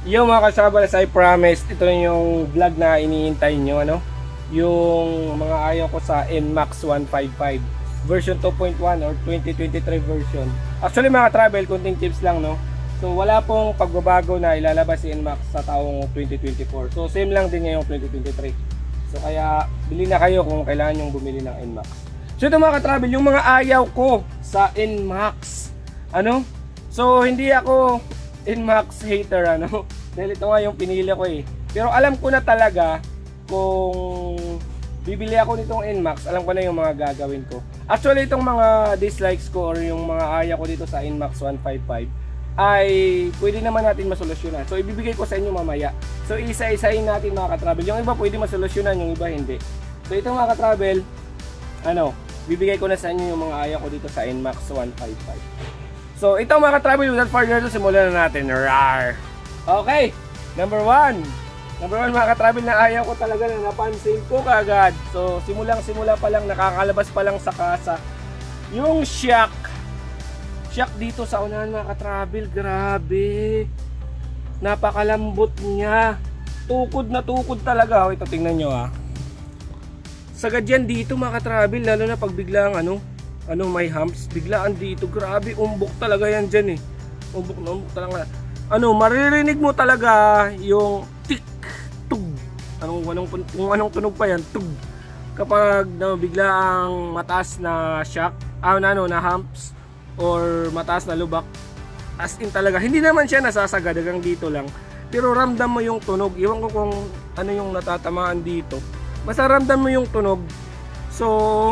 Yung mga kasabal, as I promised, ito na yung vlog na iniintay nyo, ano? Yung mga ayaw ko sa NMAX 155 version 2.1 or 2023 version. Actually mga travel, kunting tips lang, no? So wala pong pagbabago na ilalabas si NMAX sa taong 2024. So same lang din ngayong 2023. So kaya bili na kayo kung kailangan nyong bumili ng NMAX. So ito mga ka-travel, yung mga ayaw ko sa NMAX, ano? So hindi ako NMAX hater, ano? Dahil ito nga yung pinili ko eh. Pero alam ko na talaga kung bibili ako nitong NMAX, alam ko na yung mga gagawin ko. Actually itong mga dislikes ko or yung mga ayaw ko dito sa NMAX 155 ay pwede naman natin masolusyonan. So ibibigay ko sa inyo mamaya. So isa-isahin natin mga ka-travel. Yung iba pwede masolusyonan, yung iba hindi. So ito mga ka-travel, ano, bibigay ko na sa inyo yung mga ayaw ko dito sa NMAX 155. So ito mga ka-travel, without further ado, simulan na natin. Rawr! Okay, number 1 mga ka-travel na ayaw ko talaga na napansin ko kagad. So simula pa lang, nakakalabas pa lang sa kasa, yung shock dito sa unahan mga ka-travel. Grabe, napakalambot niya, tukod na tukod talaga. Ito tingnan nyo ha, sagad yan dito mga ka-travel, lalo na pag biglang may humps, biglaan dito. Grabe, umbok talaga yan dyan eh. Umbok na umbok talaga. Maririnig mo talaga yung tik, tug. Kung anong tunog pa yan, tug. Kapag biglaang mataas na shock, na humps, or mataas na lubak. As in talaga, hindi naman siya nasasagad hanggang dito lang. Pero ramdam mo yung tunog. Iwan ko kung ano yung natatamaan dito. Basta ramdam mo yung tunog. So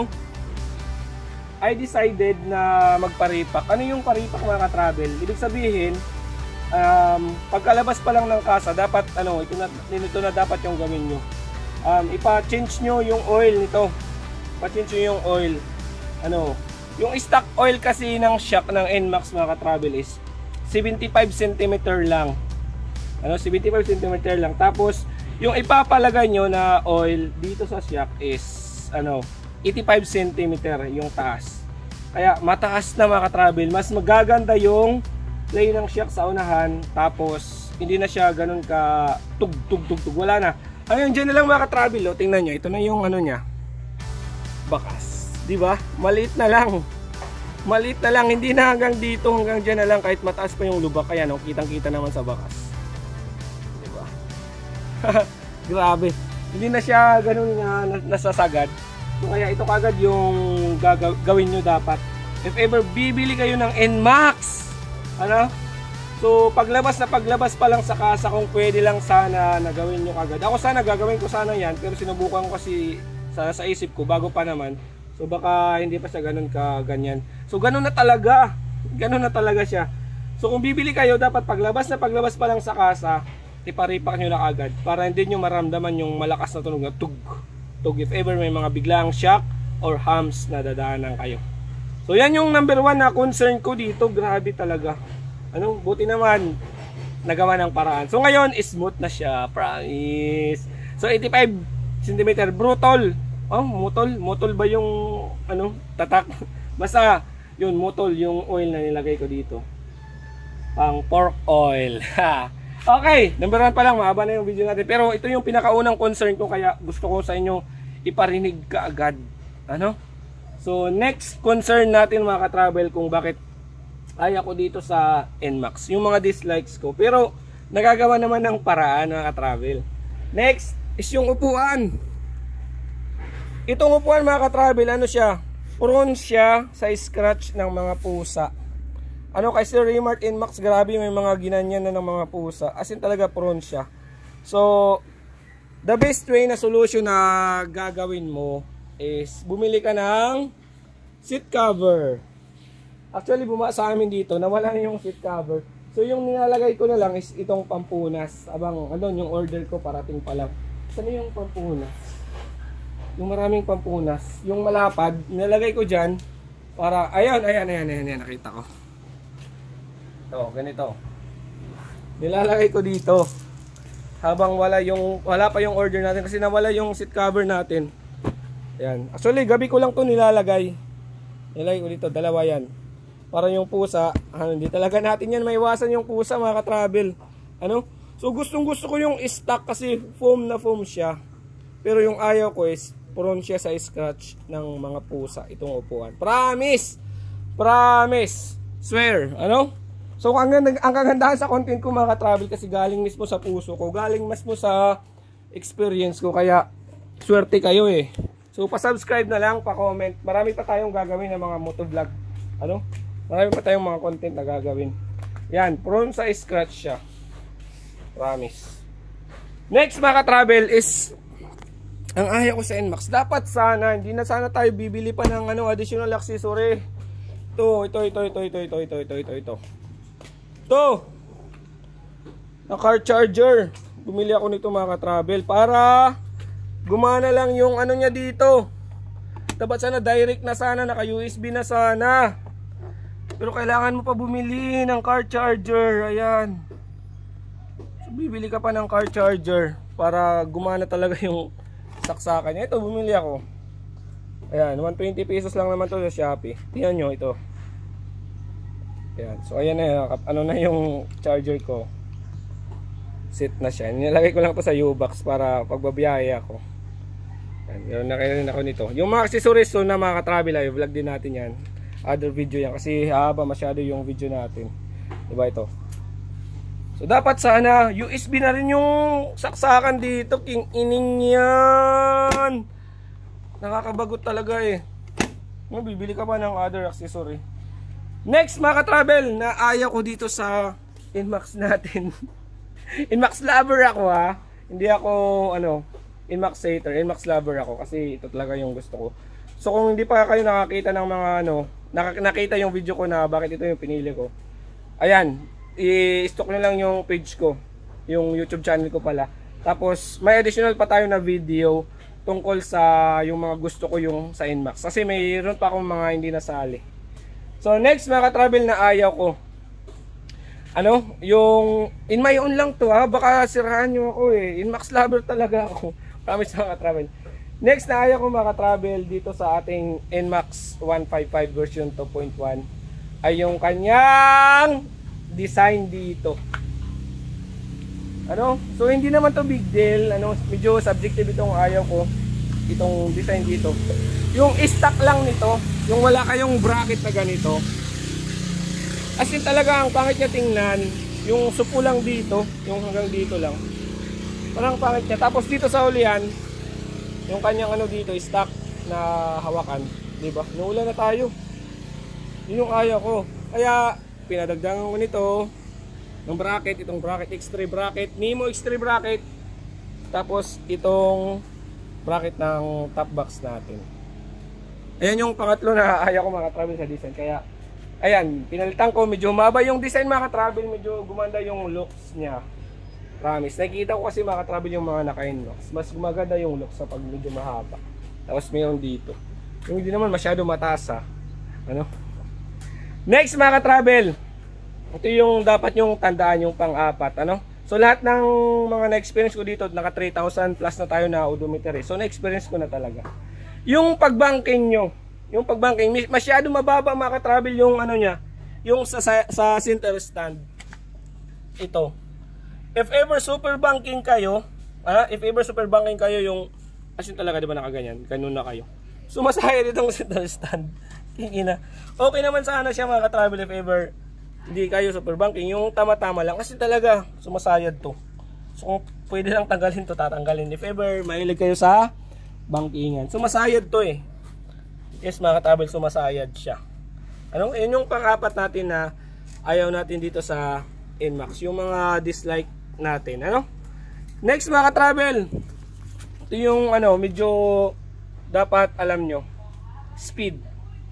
I decided na magparipak. Ano yung paripak mga ka-travel? Ibig sabihin, pagkalabas pa lang ng kasa, dapat ito na dapat yung gawin nyo. Ipa-change nyo yung oil nito. Pa-change nyo yung oil. Yung stock oil kasi ng shock ng NMAX mga ka-travel is 75 cm lang. 75 cm lang. Tapos yung ipapalagay nyo na oil dito sa shock is 85 cm yung taas. Kaya mataas na mga ka-travel. Mas magaganda yung play ng shock sa unahan. Tapos hindi na siya ganun ka tug. Wala na. Dyan na lang mga ka-travel. Tingnan nyo. Ito na yung niya. Bakas. Diba? Maliit na lang. Maliit na lang. Hindi na hanggang dito. Hanggang dyan na lang. Kahit mataas pa yung lubak. Kaya kitang-kita naman sa bakas. Diba? Grabe. Hindi na siya ganun nasasagad. So kaya ito kagad yung gawin nyo dapat if ever bibili kayo ng NMAX. So paglabas pa lang sa kasa, kung pwede lang sana nagawin nyo kagad. Ako sana gagawin ko sana yan, pero sinubukan ko kasi sa isip ko bago pa naman. So baka hindi pa siya ganun ganyan. So ganun na talaga siya. So kung bibili kayo, dapat paglabas pa lang sa kasa, iparipak nyo na agad para hindi nyo maramdaman yung malakas na tunog na tug if ever may mga biglang shock or humps na dadaanan kayo. So yan yung number 1 na concern ko dito. Grabe talaga. Buti naman nagawa ng paraan. So ngayon smooth na siya, promise. So 85 cm brutal. Motol ba yung tatak? Basta yun, motol yung oil na nilagay ko dito. Pang pork oil. Okay, number 1 pa lang, mahaba na yung video natin. Pero ito yung pinakaunang concern ko, kaya gusto ko sa inyo iparinig kaagad. So next concern natin mga ka-travel, kung bakit ayaw ko dito sa NMAX, yung mga dislikes ko. Pero nagagawa naman ng paraan mga ka-travel. Next is yung upuan. Itong upuan mga ka-travel, prone siya sa scratch ng mga pusa. Kasi Remark NMAX, grabe, may mga ginanyan na ng mga pusa. As in talaga prone siya. So the best way na solution na gagawin mo is bumili ka ng seat cover. Actually sa amin dito nawala na yung seat cover. So yung nilalagay ko na lang is itong pampunas. Abang yung order ko parating pa lang. Saan yung pampunas? Yung maraming pampunas, yung malapad, nilalagay ko dyan para, ayan, nakita ko. Ito, ganito. Nilalagay ko dito. Habang wala pa yung order natin kasi nawala yung seat cover natin. Ayan. Actually, gabi ko lang to nilalagay. Nilalagay ko dito, dalawa yan. Para yung pusa, hindi talaga natin yan maiwasan yung pusa mga ka-travel. So gustong gusto ko yung stock kasi foam na foam siya. Pero yung ayaw ko is prone siya sa scratch ng mga pusa itong upuan. Promise! Promise! Swear! Ano? So ang kagandahan sa content ko mga ka-travel kasi galing mismo sa puso ko. Galing mismo sa experience ko. Kaya swerte kayo eh. So pa-subscribe na lang, pa-comment. Marami pa tayong gagawin ng mga motovlog. Ano? Marami pa tayong mga content na gagawin. Yan, prone sa scratch siya. Promise. Next mga ka-travel is ang ayaw ko sa NMAX. Dapat sana, hindi na sana tayo bibili pa ng additional accessory. Ito. Na car charger. Bumili ako nito mga ka-travel para gumana lang yung niya dito. Dapat sana direct na sana, naka USB na sana. Pero kailangan mo pa bumili ng car charger. Ayan. So, bibili ka pa ng car charger para gumana talaga yung saksakan niya. Ito, bumili ako. Ayan, 120 pesos lang naman to sa Shopee. Tingnan nyo ito. Ayan, so ayan na, na yung charger ko. Set na siya. Nilagay ko lang to sa U-box para pagbabiyahe ako. Ayan, meron na kayo rin ako nito. Yung mga accessories so na mga ka-travel ay vlog din natin yan. Other video yan kasi haba masyado yung video natin. Diba ito? So dapat sana USB na rin yung saksakan dito, king ining yan. Nakakabagot talaga eh. Bibili ka pa ng other accessory. Next mga ka-travel, na ayaw ko dito sa NMAX natin. NMAX lover ako ha. Hindi ako NMAX hater, NMAX lover ako kasi ito talaga yung gusto ko. So kung hindi pa kayo nakakita ng mga nakita yung video ko na bakit ito yung pinili ko. Ayan. I-stock nyo lang yung page ko, yung YouTube channel ko pala. Tapos may additional pa tayo na video tungkol sa yung mga gusto ko yung sa NMAX. Kasi mayroon pa akong mga hindi nasali. So next mga ka-travel na ayaw ko. Yung in my own lang to ha. Baka sirahan nyo ako eh. NMAX lover talaga ako. Promise mga ka-travel. Next na ayaw ko mga ka-travel dito sa ating NMAX 155 version 2.1 ay yung kanyang design dito. So hindi naman to big deal. Medyo subjective itong ayaw ko. Itong design dito. Yung stock lang nito, yung wala kayong bracket na ganito. As in talaga ang pangit niya tingnan. Yung supo lang dito, yung hanggang dito lang. Parang pangit niya. Tapos dito sa ulian, yung kanyang dito, stock na hawakan. Diba? Naulan na tayo. Yun yung ayaw ko. Kaya pinadagdagan ko nito ng bracket, itong bracket X3 bracket, Nemo X3 bracket, tapos itong bracket ng top box natin. Ayan yung pangatlo na ayaw ko mga ka-travel sa design. Kaya ayan, pinalitan ko, medyo maba yung design mga ka-travel, medyo gumanda yung looks niya. Promise, nakikita ko kasi mga ka-travel yung mga naka-NMAX, mas gumaganda yung looks sa pag medyo mahaba. Tapos mayroon dito yung hindi naman masyado mataas ha. Next mga ka-travel, ito yung dapat yung tandaan, yung pang-apat. So lahat ng mga na-experience ko dito, naka 3,000 plus na tayo na odometer eh. So na-experience ko na talaga. Yung pagbanking nyo, yung pagbanking, masyado mababa mga ka-travel yung niya, yung sa center stand. Ito. If ever super banking kayo, yung, as in talaga diba nakaganyan, ganun na kayo. Sumasaya ditong center stand. Tingina. Okay naman sana siya mga ka-travel if ever hindi kayo super banking, yung tama-tama lang kasi talaga sumasayad to. So kung pwede lang tanggalin to, tatanggalin. If ever mahilig kayo sa bankingan, sumasayad to eh. Yes mga ka-travel, sumasayad siya. Yun yung pang-apat natin na ayaw natin dito sa NMAX, yung mga dislike natin. Next mga ka-travel, ito yung medyo dapat alam nyo, speed.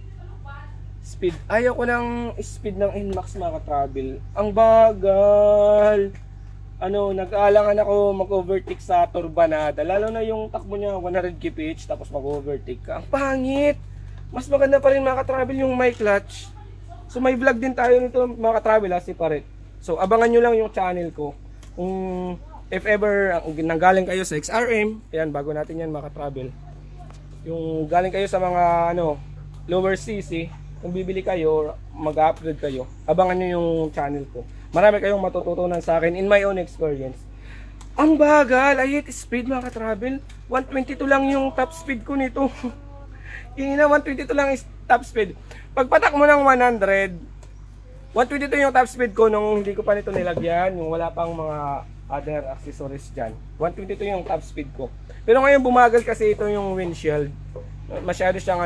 Ayaw ko ng speed ng NMAX mga ka-travel. Ang bagal. Nag-aalangan ako mag-overtake sa turbanada. Lalo na yung takbo niya 100 kph tapos mag-overtake ka. Ang pangit. Mas maganda pa rin mga ka-travel yung may clutch. So may vlog din tayo nito mga ka-travel separate. So abangan nyo lang yung channel ko. Kung if ever nanggaling kayo sa XRM, yan bago natin yan mga ka-travel. Yung galing kayo sa mga lower CC, kung bibili kayo, mag-upgrade kayo, abangan nyo yung channel ko. marami kayong matututunan sa akin in my own experience. Ang bagal, I hate speed mga ka-travel. 122 lang yung top speed ko nito. Ina, 122 lang is top speed. Pagpatak mo ng 100, 122 yung top speed ko nung hindi ko pa nito nilagyan, yung wala pang mga other accessories dyan. 122 yung top speed ko. Pero ngayon bumagal kasi ito yung windshield. Masyado siyang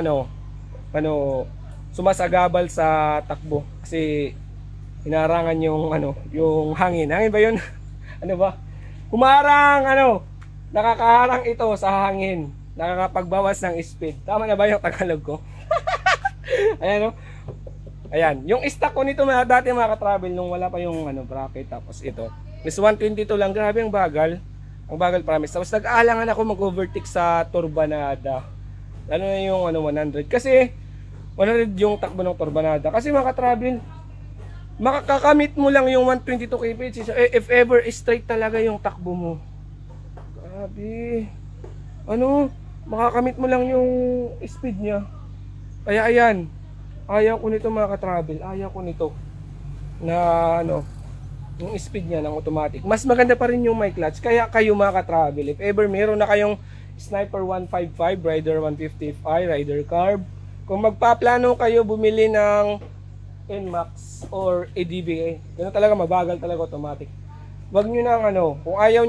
sumasagabal sa takbo kasi inarangan yung yung hangin. Hangin ba yun? Ano ba? Humarang nakakaharang ito sa hangin. Nakakapagbawas ng speed. Tama na ba yung Tagalog ko? Ayan Ayan, yung stock ko nito dati mga ka-travel nung wala pa yung bracket, tapos ito. Is 122 lang, grabe ang bagal. Ang bagal promise. Tapos nag-aalangan ako mag-overtake sa Turbanada. Lalo na yung 100 kasi 100 yung takbo ng Turbanada. Kasi mga ka-travel, makakakamit mo lang yung 122 kph if ever straight talaga yung takbo mo. Grabe. Makakamit mo lang yung speed niya. Kaya ayan, ayaw ko nito mga ka-travel. Ayaw ko nito na yung speed niya ng automatic. Mas maganda pa rin yung may clutch. Kaya kayo mga ka-travel, if ever meron na kayong Sniper 155, Rider 150fi, Rider Carb, kung magpaplano kayo bumili ng NMAX or ADBA, gano'n talaga, mabagal talaga automatic. Wag nyo nang kung ayaw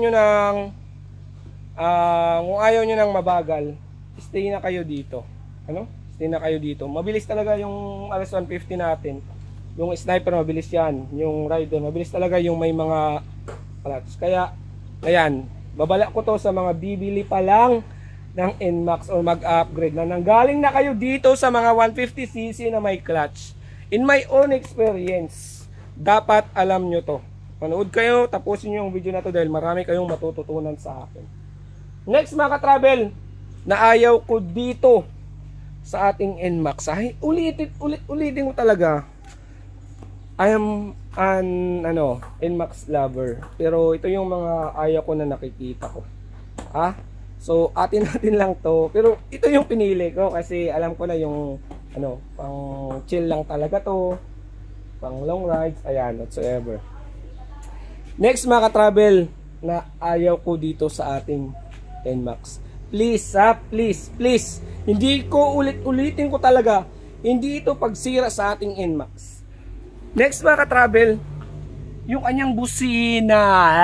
nyo nang mabagal, stay na kayo dito. Stay na kayo dito. Mabilis talaga yung RS150 natin. Yung Sniper mabilis yan. Yung Rider mabilis talaga yung may mga clutch. Kaya, ayan, babala ko to sa mga bibili pa lang ng NMAX or mag-upgrade na nanggaling na kayo dito sa mga 150cc na may clutch. In my own experience, dapat alam nyo to. Panood kayo, tapusin nyo yung video na to dahil marami kayong matututunan sa akin. Next mga ka-travel, na ayaw ko dito sa ating NMAX. Ay, ulitin ko talaga. I am an NMAX lover. Pero ito yung mga ayaw ko na nakikita ko. So atin lang to. Pero ito yung pinili ko kasi alam ko na yung pang chill lang talaga to. Pang long rides, ayan, whatsoever. Next mga ka-travel, na ayaw ko dito sa ating NMAX. Please, please. Hindi ko ulitin ko talaga. Hindi ito pagsira sa ating NMAX. Next mga ka-travel, yung kanyang busina.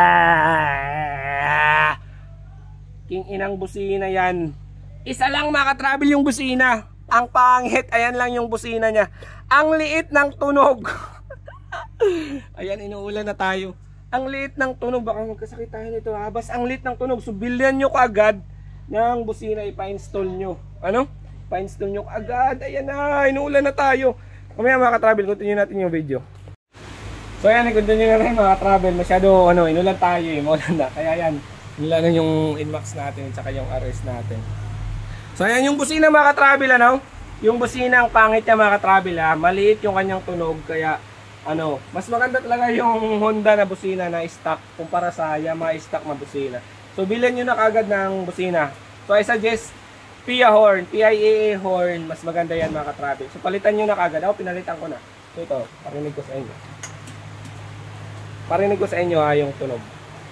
King inang busina yan. Isa lang mga ka-travel yung busina. Ang pangit, ayan lang yung busina niya. Ang liit ng tunog. Ayan, inuulan na tayo. Ang liit ng tunog, baka magkasakit tayo nito ha. Bas ang liit ng tunog, so bilhan nyo kaagad ng busina, ipa-install nyo. Pa-install nyo kaagad. Ayan na, inuulan na tayo. Kamaya mga ka-travel, continue natin yung video. So ayan, continue na rin mga ka-travel. Masyado, inulan tayo maulan na. Kaya ayan, inulan na yung NMAX natin, tsaka yung RS natin. So ayan yung busina mga ka-travel, yung busina, ang pangit niya mga ka-travel maliit yung kanyang tunog, kaya mas maganda talaga yung Honda na busina na stock kumpara sa Yamaha stock na busina. So bilhin nyo na kagad ng busina. So I suggest PIA horn, PIA horn, mas maganda yan mga ka-travel. So palitan nyo na kagad. Pinalitan ko na. So ito, parinig ko sa inyo. Parinig ko sa inyo yung tunog.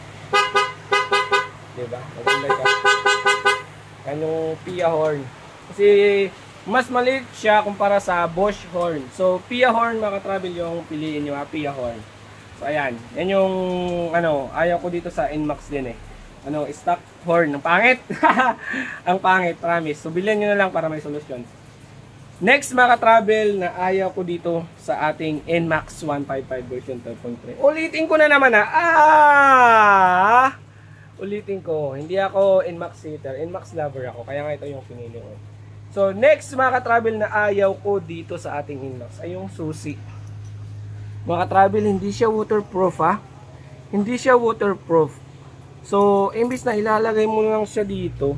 Diba? Maganda ito. Yan yung PIA horn. Kasi mas maliit siya kumpara sa Bosch horn. So PIA horn mga ka-travel yung piliin nyo PIA horn. So ayan. Yan yung ayaw ko dito sa NMAX din stock horn. Ang pangit. Ang pangit, promise. So bilhin nyo na lang para may solusyon. Next mga ka-travel na ayaw ko dito sa ating NMAX 155 version 12.3. Ulitin ko na naman ulitin ko, hindi ako NMAX hater, NMAX lover ako, kaya nga ito yung pinili ko. So next mga ka-travel na ayaw ko dito sa ating NMAX ay yung susi. Mga ka-travel, hindi siya waterproof hindi siya waterproof. So imbis na ilalagay mo lang siya dito,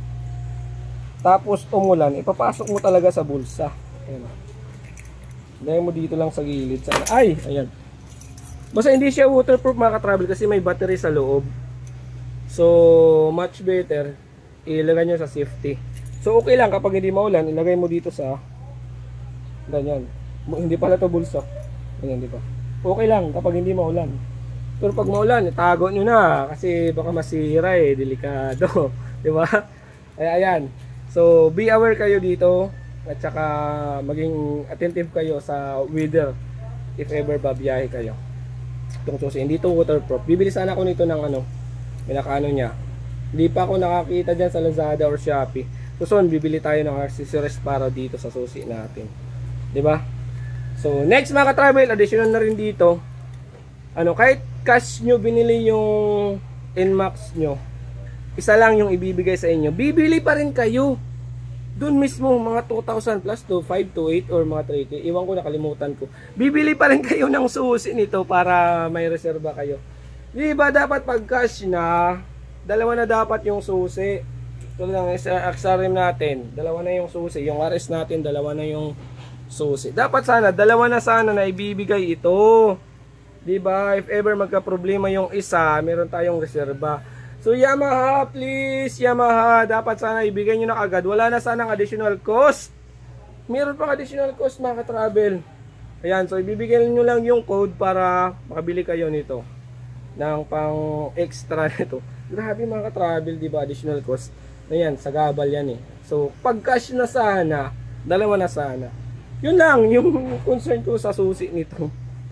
tapos umulan, ipapasok mo talaga sa bulsa. Ayan. Lagay mo dito lang sa gilid sana. Ay, ayan. Basta hindi siya waterproof mga ka-travel kasi may battery sa loob. So, much better ilagay nyo sa safety. So, okay lang kapag hindi maulan, ilagay mo dito sa ganyan. Hindi pala to bulsa. Ganyan, di ba? okay lang kapag hindi maulan. Pero pag maulan, itago nyo na kasi baka masira delikado. Di ba? Ay, ayan. So, be aware kayo dito at saka maging attentive kayo sa weather if ever babiyahe kayo. Itong susi, hindi ito waterproof. Bibili sana ako nito ng pinakaano niya. Hindi pa ako nakakita dyan sa Lazada or Shopee. So soon, bibili tayo ng accessories para dito sa susi natin. Diba? So next mga ka-travel, additional na rin dito. Kahit cash nyo binili yung NMAX nyo, isa lang yung ibibigay sa inyo. Bibili pa rin kayo. Doon mismo, mga 2,000 plus to 5 to 8 or mga 3K. Iwan ko, nakalimutan ko. Bibili pa rin kayo ng susi nito para may reserba kayo. Diba dapat pag cash na, dalawa na dapat yung susi. Ito lang, XRM natin, dalawa na yung susi. Yung RS natin, dalawa na yung susi. Dapat sana, dalawa na sana na ibibigay ito. Diba? If ever magka-problema yung isa, meron tayong reserba. So Yamaha, please, Yamaha, dapat sana ibigay nyo na agad. Wala na sanang additional cost. Meron pang additional cost mga ka-travel. Ayan, so ibibigay nyo lang yung code para makabili kayo nito ng pang extra nito. Grabe mga ka-travel, diba? Additional cost. Ayan, sa gabal yan So, pag cash na sana, dalawa na sana. Yun lang, yung concern ko sa susi nito.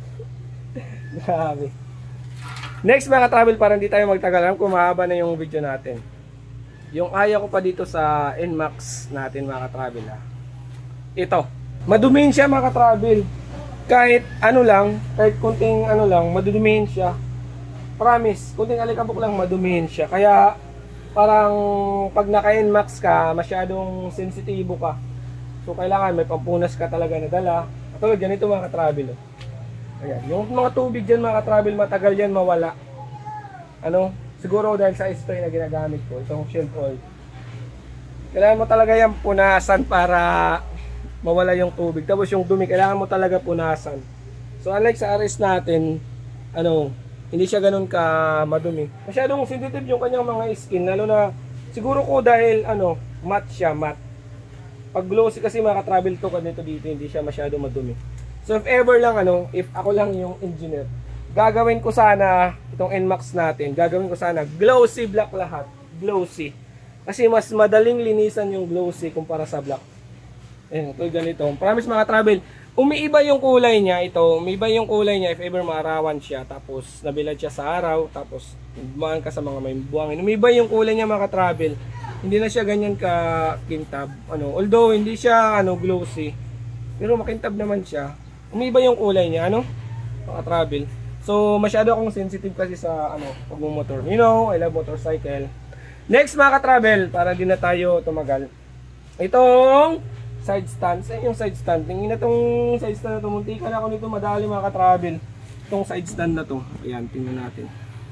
Grabe. Next mga ka-travel, para hindi tayo magtagal, kung mahaba na yung video natin. Yung ayaw ko pa dito sa NMAX natin mga ka-travel. Ito. Madumihin siya mga ka-travel. Kahit kahit kunting madudumihin siya. Promise, kunting alikabok lang madumihin siya. Kaya parang pag naka-NMAX ka, masyadong sensitibo ka. So kailangan may pampunas ka talaga na dala. Katulad ganito mga ka-travel. Ayan, yung mga tubig dyan mga ka-travel, matagal yan mawala. Siguro dahil sa spray na ginagamit ko, itong Shield Oil. Kailangan mo talaga yan punasan para mawala yung tubig. Tapos yung dumi, kailangan mo talaga punasan. So unlike sa RS natin, hindi siya ganun ka madumi. Masyadong sensitive yung kanyang mga skin, lalo na siguro ko dahil matte siya, matte. Pag glossy kasi mga ka-travel to ganito dito, hindi siya masyadong madumi. So if ever lang if ako lang yung engineer, gagawin ko sana itong NMAX natin, gagawin ko sana glossy black lahat, glossy. Kasi mas madaling linisan yung glossy kumpara sa black. Ito ganito. Promise mga ka-travel, umiiba yung kulay niya umiiba yung kulay niya if ever maarawan siya, tapos nabilad siya sa araw, tapos bumangan ka sa mga may buhangin. Umiiba yung kulay niya mga ka-travel. Hindi na siya ganyan ka kintab. Although hindi siya glossy, pero makintab naman siya. Umiiba yung kulay niya, mga travel. So, masyado akong sensitive kasi sa pagmumotor. I love motorcycle. Next mga ka-travel, para din na tayo tumagal. Itong side stand. Yung side stand. Tingin na itong side stand na ito. Muntikan ako nito madali mga ka-travel. Itong side stand na to. Ayan, tingnan natin.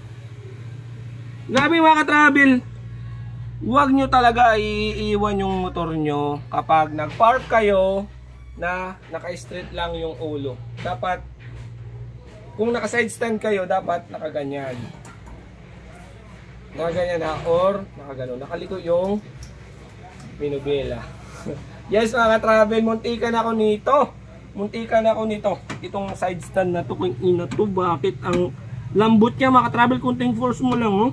Grabe mga ka-travel. Huwag nyo talaga iiwan yung motor nyo kapag nag-park kayo na naka-straight lang yung ulo. Dapat, kung naka-side stand kayo, dapat nakaganyan. Nakaganyan or nakagano. Nakaliko yung pinubela. Yes mga ka-travel, muntikan ako nito. Muntikan ako nito. Itong side stand na to, kung ina to, bakit ang lambot niya mga ka-travel, kunting force mo lang,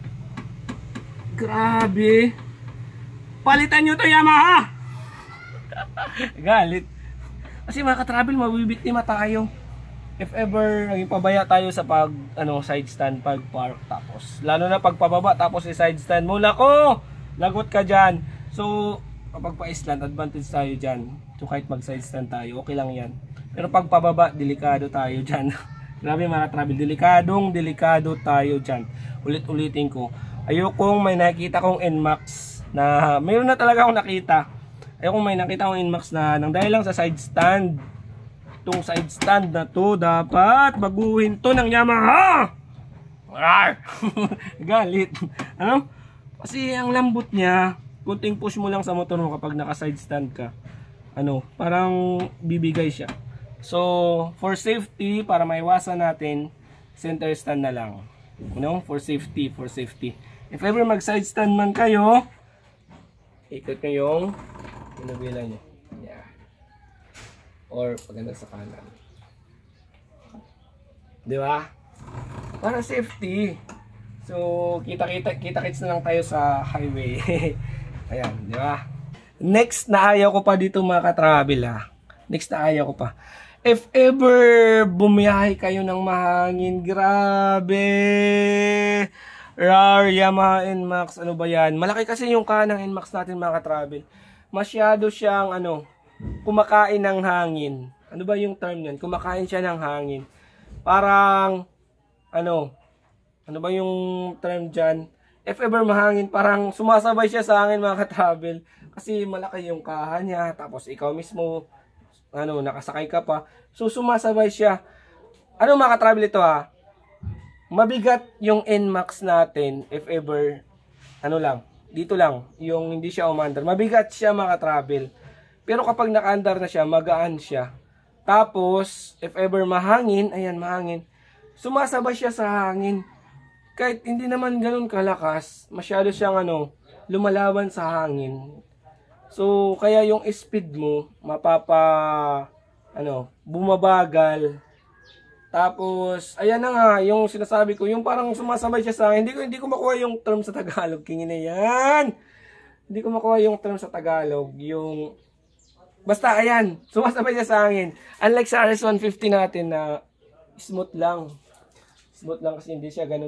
Grabe. Palitan nyo to Yamaha. Galit. Kasi mga ka-travel, mabibiktima tayo. If ever naging pabaya tayo sa side stand pag park, tapos lalo na pag pababa tapos i-side stand mo, lako, lagot ka diyan. So kapag pa-island, advantage tayo diyan. So kahit mag-side stand tayo, okay lang 'yan. Pero pag pababa, delikado tayo diyan. Grabe mga ka-travel, delikado tayo diyan. Ulit-ulitin ko. Ayokong may nakita kong NMAX na mayroon na talaga akong nakita. Ayokong may nakita akong NMAX na nang dahil lang sa side stand. Itong side stand na to, dapat baguhin to ng Yamaha. Galit. Kasi ang lambot niya, kunting push mo lang sa motor mo kapag naka side stand ka. Parang bibigay siya. So, for safety, para maiwasan natin, center stand na lang. For safety, If ever mag side stand man kayo, ikot nyo yung pinabila nyo. Or paganda sa kanan. Di ba? Para safety. So, kita-kits na lang tayo sa highway. Ayan, di ba? Next na ayaw ko pa dito mga ka-travel ha. Next na ayaw ko pa. If ever bumiyahe kayo ng mahangin, grabe. RAR, Yamaha NMAX, ano ba yan? Malaki kasi yung kahan ng NMAX natin mga ka-travel. Masyado siyang kumakain ng hangin. Ano ba yung term yan? Kumakain siya ng hangin. Parang, ano ba yung term dyan? If ever mahangin, parang sumasabay siya sa hangin mga ka-travel. Kasi malaki yung kahan niya. Tapos ikaw mismo, nakasakay ka pa. So, sumasabay siya. Ano mga ka-travel ito ha? Mabigat yung NMAX natin if ever, dito lang, yung hindi siya umandar. Mabigat siya mga ka-travel. Pero kapag naka-andar na siya, magaan siya. Tapos, if ever mahangin, ayan, mahangin, sumasabay siya sa hangin. Kahit hindi naman ganun kalakas, masyado siyang lumalaban sa hangin. So, kaya yung speed mo, bumabagal. Tapos, ayan na nga, yung sinasabi ko, yung parang sumasabay siya sa hangin. Hindi ko makuha yung term sa Tagalog. Kingin na yan. Hindi ko makuha yung term sa Tagalog. Basta, ayan, sumasabay siya sa hangin. Unlike sa RS150 natin na smooth lang. Smooth lang kasi hindi siya ganun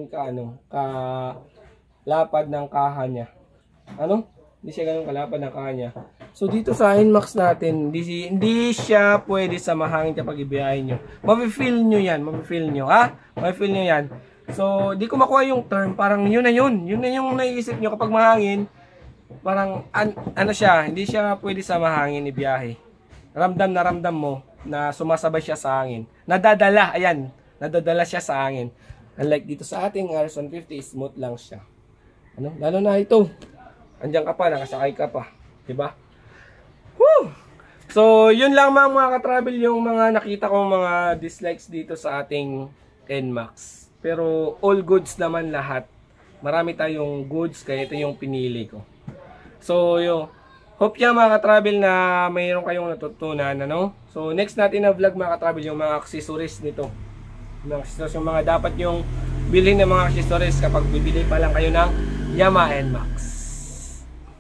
kalapad ng kaha niya. Hindi siya ganun kalapad ng kaha niya. So, dito sa NMAX natin, hindi siya pwede sa mahangin kapag ibiyahin nyo. Mafe-feel nyo yan. Mafe-feel nyo yan. So, di ko makuha yung term. Parang yun na yun. Yun na yung naiisip nyo kapag mahangin. Parang, hindi siya pwede sa mahangin ibiyahe. Ramdam mo na sumasabay siya sa hangin. Nadadala siya sa hangin. Unlike dito sa ating RS150, smooth lang siya. Lalo na ito. Andiyan ka pa, nakasakay ka pa. Diba? Woo! So, yun lang mga ka-travel yung mga nakita kong mga dislikes dito sa ating NMAX. Pero, all goods naman lahat. Marami tayong goods, kaya ito yung pinili ko. So, hope yan mga ka-travel na mayroon kayong natutunan, So, next natin na vlog mga ka-travel yung mga accessories nito. Yung mga dapat yung bilhin ng mga accessories kapag bibili pa lang kayo ng Yamaha NMAX.